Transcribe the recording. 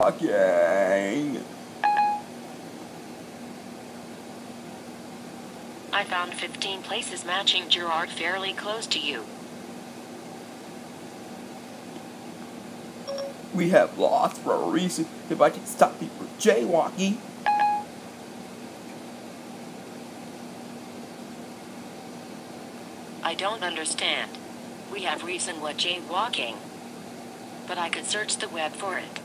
Jaywalking. I found 15 places matching Gerard fairly close to you. We have laws for a reason. If I can stop people jaywalking. I don't understand. We have reason what jaywalking. But I could search the web for it.